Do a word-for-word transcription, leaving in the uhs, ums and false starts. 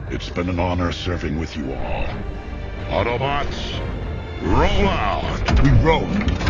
It's been an honor serving with you all. Autobots, roll out! We roll.